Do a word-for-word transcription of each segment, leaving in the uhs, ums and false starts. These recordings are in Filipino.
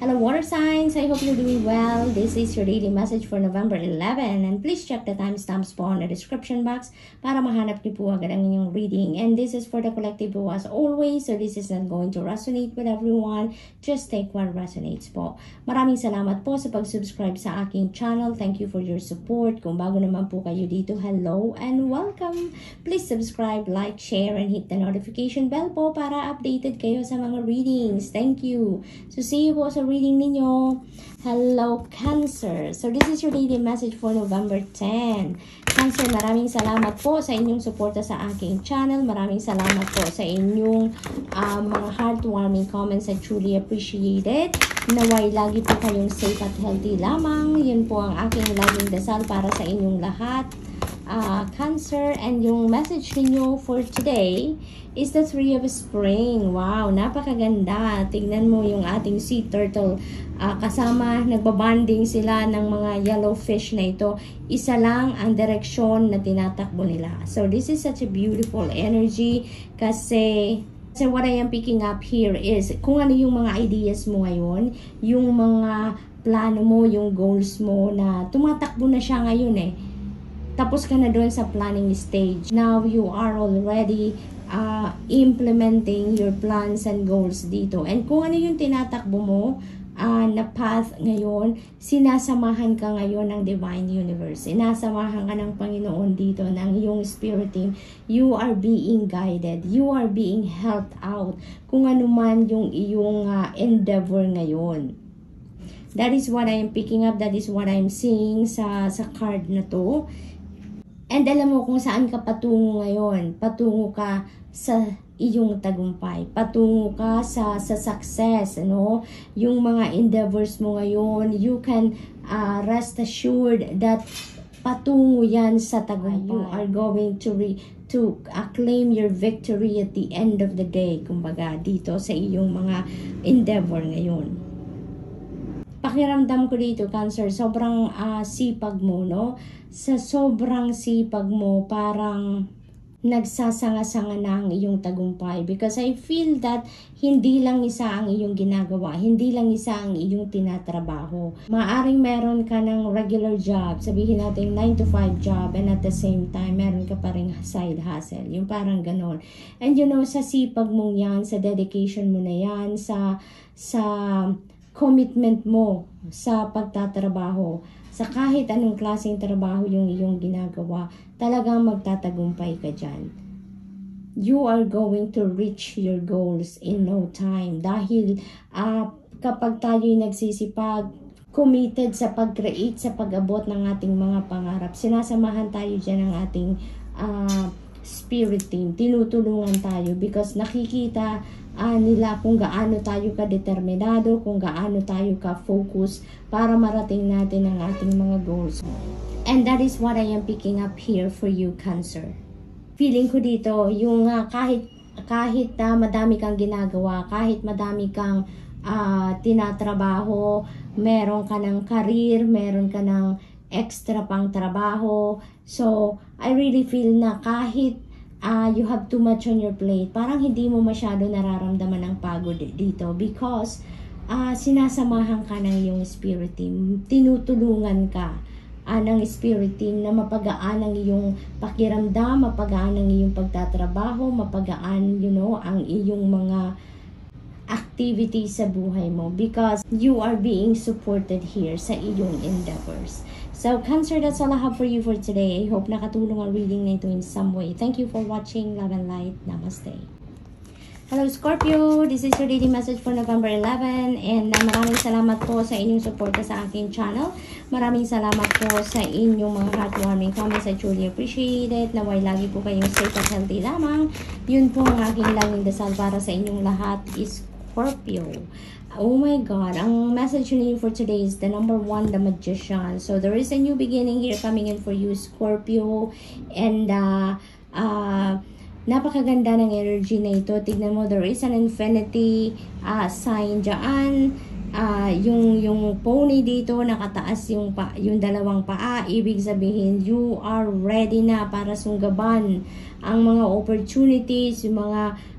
Hello water signs, I hope you're doing well. This is your daily message for November eleventh, and please check the timestamps po in the description box para mahanap niyo po agad ang inyong reading. And this is for the collective po as always, so this is not going to resonate with everyone. Just take what resonates po. Maraming salamat po sa pag-subscribe sa aking channel. Thank you for your support. Kung bago naman po kayo dito, hello and welcome. Please subscribe, like, share, and hit the notification bell po para updated kayo sa mga readings. Thank you. So see you po sa reading ninyo. Hello Cancer. So this is your daily message for November tenth. Cancer, maraming salamat po sa inyong suporta sa aking channel. Maraming salamat po sa inyong uh, mga heartwarming comments. I truly appreciate it. Naway lagi po kayong safe at healthy lamang. Yun po ang aking laging dasal para sa inyong lahat. Uh, Cancer, and yung message niyo for today is the Three of Spring. Wow, napakaganda. Tignan mo yung ating sea turtle. Uh, kasama, nagbabanding sila ng mga yellow fish na ito. Isa lang ang direksyon na tinatakbo nila. So this is such a beautiful energy kasi So what I am picking up here is kung ano yung mga ideas mo ngayon, yung mga plano mo, yung goals mo na tumatakbo na siya ngayon eh. Tapos ka na doon sa planning stage. Now you are already uh, implementing your plans and goals dito. And kung ano yung tinatakbo mo uh, na path ngayon, sinasamahan ka ngayon ng Divine Universe. Sinasamahan ka ng Panginoon dito, ng iyong spirit team. You are being guided. You are being helped out. Kung ano man yung iyong uh, endeavor ngayon. That is what I am picking up. That is what I am seeing sa, sa card na to. And alam mo kung saan ka patungo ngayon. Patungo ka sa iyong tagumpay. Patungo ka sa, sa success. Ano? Yung mga endeavors mo ngayon, you can uh, rest assured that patungo yan sa tagumpay. You are going to re, to uh, claim your victory at the end of the day. Kumbaga, dito sa iyong mga endeavor ngayon. Pakiramdam ko dito, Cancer, sobrang uh, sipag mo, no? Sa sobrang sipag mo, parang nagsasanga-sanga na ang iyong tagumpay. Because I feel that hindi lang isa ang iyong ginagawa, hindi lang isa ang iyong tinatrabaho. Maaring meron ka ng regular job, sabihin natin nine to five job, and at the same time, meron ka pa ring side hustle. Yung parang ganon. And you know, sa sipag mong yan, sa dedication mo na yan, sa sa commitment mo sa pagtatrabaho, sa kahit anong klaseng trabaho yung iyong ginagawa, talagang magtatagumpay ka dyan. You are going to reach your goals in no time. Dahil uh, kapag tayo'y nagsisipag, committed sa pag-create, sa pag-abot ng ating mga pangarap, sinasamahan tayo dyan ng ating uh, spirit team. Tinutulungan tayo because nakikita Uh, nila kung gaano tayo ka-determinado, kung gaano tayo ka-focus para marating natin ang ating mga goals. And that is what I am picking up here for you, Cancer. Feeling ko dito, yung uh, kahit, kahit uh, madami kang ginagawa, kahit madami kang uh, tinatrabaho, meron ka ng career, meron ka ng extra pang trabaho. So, I really feel na kahit Uh, you have too much on your plate, parang hindi mo masyado nararamdaman ang pagod dito because uh, sinasamahan ka ng iyong spirit team. Tinutulungan ka uh, ng spirit team na mapagaan ang iyong pakiramdam, mapagaan ang iyong pagtatrabaho, mapagaan, you know, ang iyong mga activities sa buhay mo because you are being supported here sa iyong endeavors. So, Cancer, that's all I have for you for today. I hope nakatulong ang reading na ito in some way. Thank you for watching. Love and light. Namaste. Hello, Scorpio. This is your daily message for November eleventh. And uh, maraming salamat po sa inyong suporta sa aking channel. Maraming salamat po sa inyong mga heartwarming comments. I truly appreciate it. Naway lagi po kayong safe at healthy lamang. Yun po ang aking laging dasal para sa inyong lahat is Scorpio. Oh my God, ang message niyo for today is the number one, the Magician. So there is a new beginning here coming in for you, Scorpio. And uh, uh, napakaganda ng energy na ito. Tignan mo, there is an infinity uh, sign dyan. Uh, yung, yung pony dito, nakataas yung, pa, yung dalawang paa. Ibig sabihin, you are ready na para sunggaban ang mga opportunities, yung mga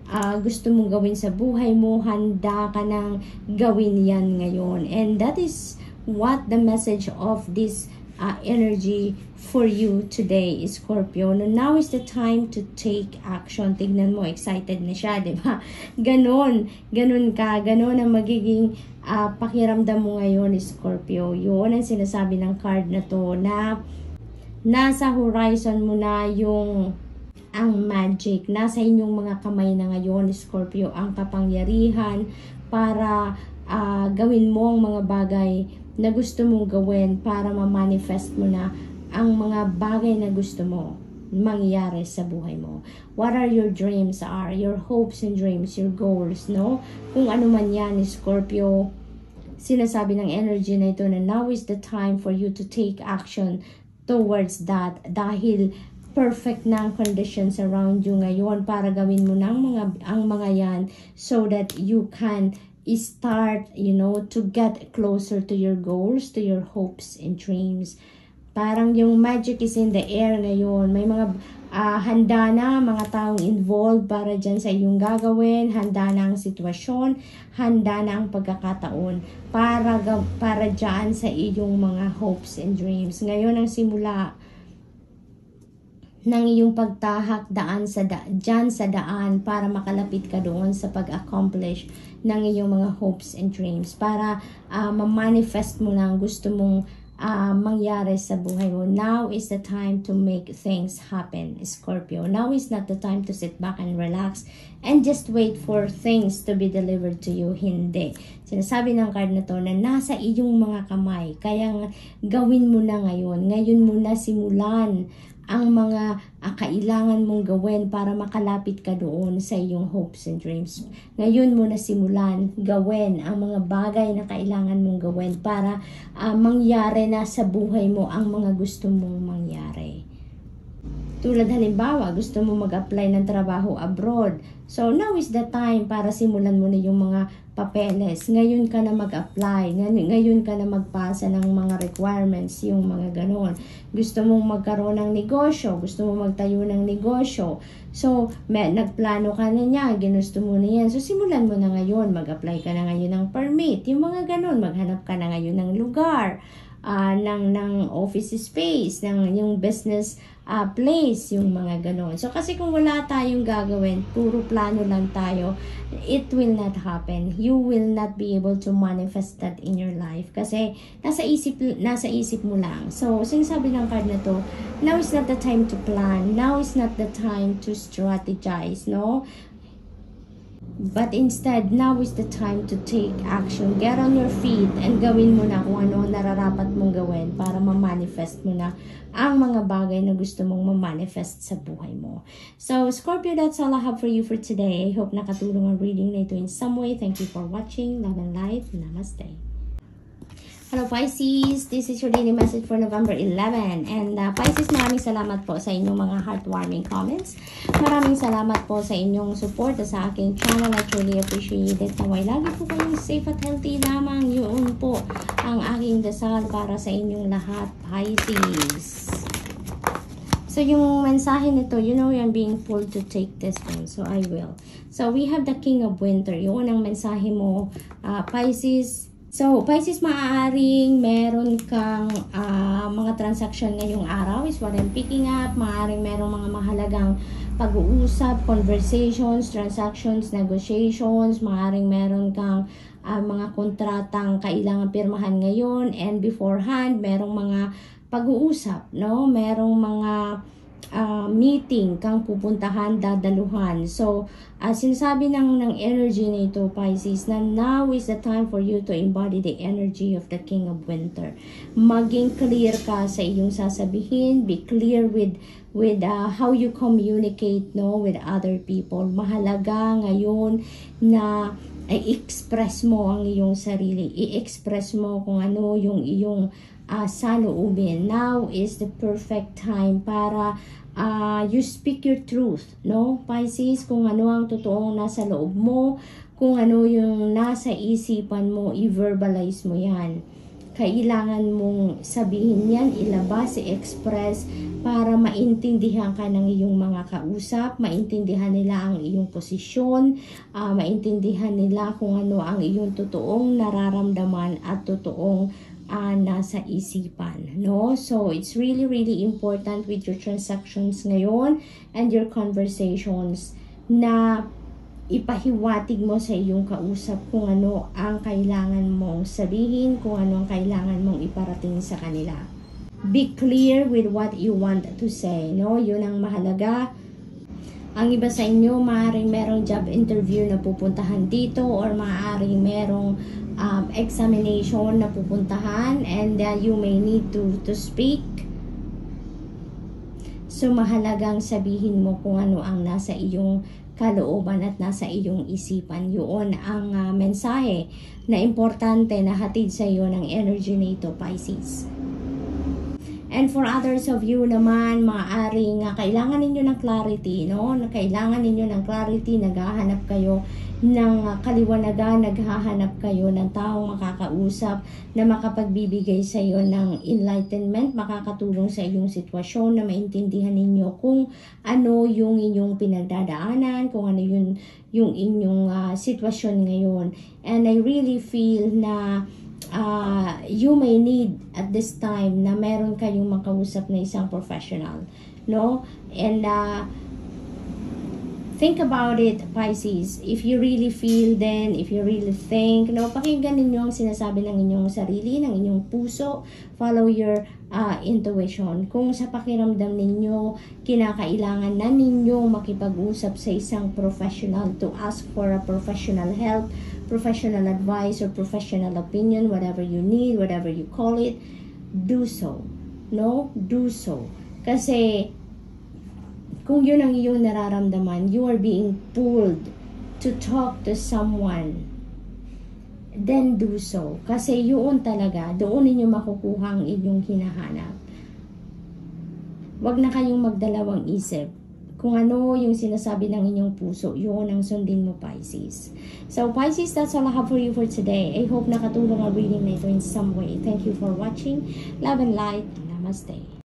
uh, gusto mong gawin sa buhay mo, handa ka nang gawin yan ngayon. And that is what the message of this uh, energy for you today, Scorpio. No, now is the time to take action. Tignan mo, excited na siya, di ba? Ganon, ganon ka, ganon ang magiging uh, pakiramdam mo ngayon, Scorpio. Yun ang sinasabi ng card na to, na nasa horizon mo na yung ang magic. Nasa inyong mga kamay na ngayon, Scorpio, ang kapangyarihan para uh, gawin mo ang mga bagay na gusto mong gawin, para ma-manifest mo na ang mga bagay na gusto mo mangyari sa buhay mo. What are your dreams are, your hopes and dreams, your goals, no? Kung ano man yan, Scorpio, sinasabi ng energy na ito na now is the time for you to take action towards that, dahil perfect na ang conditions around you ngayon para gawin mo ng mga, ang mga yan, so that you can start, you know, to get closer to your goals, to your hopes and dreams. Parang yung magic is in the air ngayon. May mga uh, handa na mga taong involved para dyan sa iyong gagawin. Handa na ang sitwasyon. Handa na ang pagkakataon para, para dyan sa iyong mga hopes and dreams. Ngayon ang simula ng iyong pagtahak daan sa da, dyan sa daan para makalapit ka doon sa pag-accomplish ng iyong mga hopes and dreams. Para uh, ma-manifest mo na ang gusto mong Uh, mangyari sa buhay mo. Now is the time to make things happen, Scorpio. Now is not the time to sit back and relax and just wait for things to be delivered to you. Hindi. Sinasabi ng card na to na nasa iyong mga kamay. Kaya gawin mo na ngayon. Ngayon mo na simulan ang mga uh, kailangan mong gawin para makalapit ka doon sa iyong hopes and dreams. Ngayon mo na simulan gawin ang mga bagay na kailangan mong gawin para uh, mangyari na sa buhay mo ang mga gusto mong mangyari. Tulad halimbawa, gusto mo mag-apply ng trabaho abroad. So now is the time para simulan mo na yung mga papeles. Ngayon ka na mag-apply. Ngayon, ngayon ka na magpasa ng mga requirements, yung mga ganon. Gusto mong magkaroon ng negosyo. Gusto mong magtayo ng negosyo. So, may, nagplano ka na niya. Ginusto mo na yan. So, simulan mo na ngayon. Mag-apply ka na ngayon ng permit. Yung mga ganon. Maghanap ka na ngayon ng lugar. Uh, ng, ng office space. Ng yung business uh, place. Yung mga ganon. So, kasi kung wala tayong gagawin, puro plano lang tayo, it will not happen. You will not be able to manifest that in your life. Kasi, nasa isip, nasa isip mo lang. So, sinasabi ng card na to, now is not the time to plan. Now is not the time to strategize, no? But instead, now is the time to take action. Get on your feet and gawin mo na kung ano nararapat mong gawin para ma-manifest mo na ang mga bagay na gusto mong ma-manifest sa buhay mo. So, Scorpio, that's all I have for you for today. I hope nakatulong ang reading na ito in some way. Thank you for watching. Love and light. Namaste. Hello Pisces, this is your daily message for November eleventh. And uh, Pisces, maraming salamat po sa inyong mga heartwarming comments. Maraming salamat po sa inyong support sa aking channel. I truly appreciate it. Naway lagi po kayong safe at healthy lamang. Yun po ang aking dasal para sa inyong lahat, Pisces. So yung mensahe nito, you know, I'm being pulled to take this one. So I will. So we have the King of Winter. Yun ang mensahe mo, uh, Pisces. So, Pisces, maaaring meron kang uh, mga transaction ngayong araw is what I'm picking up. Maaaring merong mga mahalagang pag-uusap, conversations, transactions, negotiations. Maaaring meron kang uh, mga kontratang kailangan pirmahan ngayon. And beforehand, merong mga pag-uusap, no? Merong mga uh, meeting kang pupuntahan, dadaluhan. So, uh, sinasabi ng, ng energy na ito, Pisces, na now is the time for you to embody the energy of the King of Winter. Maging clear ka sa iyong sasabihin. Be clear with with uh, how you communicate, no, with other people. Mahalaga ngayon na i-express mo ang iyong sarili. I-express mo kung ano yung iyong uh, saloobin. Now is the perfect time para Uh, you speak your truth, no, Pisces, kung ano ang totoong nasa loob mo, kung ano yung nasa isipan mo, i-verbalize mo yan. kailangan mong sabihin yan, ilabas, i-express para maintindihan ka ng iyong mga kausap, maintindihan nila ang iyong posisyon, uh, maintindihan nila kung ano ang iyong totoong nararamdaman at totoong uh, nasa isipan, no? So, it's really, really important with your transactions ngayon and your conversations na ipahiwatig mo sa iyong kausap kung ano ang kailangan mong sabihin, kung ano ang kailangan mong iparating sa kanila. Be clear with what you want to say, no? Yun ang mahalaga. Ang iba sa inyo, maaaring merong job interview na pupuntahan dito or maaaring merong um, examination na pupuntahan and uh, you may need to, to speak. So, mahalagang sabihin mo kung ano ang nasa iyong kalooban at nasa iyong isipan. Yun ang uh, mensahe na importante na hatid sa iyo ng energy nito, Pisces. And for others of you naman, maaaring uh, kailangan ninyo ng clarity, no? Kailangan ninyo ng clarity, naghahanap kayo ng uh, kaliwanagan, naghahanap kayo ng taong makakausap na makapagbibigay sa iyo ng enlightenment, makakatulong sa iyong sitwasyon na maintindihan ninyo kung ano yung inyong pinagdadaanan, kung ano yung, yung inyong uh, sitwasyon ngayon. And I really feel na Uh, you may need at this time na meron kayong makausap na isang professional, no? And uh, think about it, Pisces. If you really feel, then if you really think, no, pakinggan ninyo ang sinasabi ng inyong sarili, ng inyong puso. Follow your uh, intuition. Kung sa pakiramdam ninyo, kinakailangan na ninyo makipag-usap sa isang professional to ask for a professional help, professional advice or professional opinion, whatever you need, whatever you call it, do so. No? Do so. Kasi kung yun ang iyong nararamdaman, you are being pulled to talk to someone, then do so. Kasi yun talaga, doon ninyo makukuha ang inyong hinahanap. Huwag na kayong magdalawang isip. Kung ano yung sinasabi ng inyong puso, yun ang sundin mo, Pisces. So, Pisces, that's all I have for you for today. I hope nakatulong ang reading na ito in some way. Thank you for watching. Love and light. Namaste.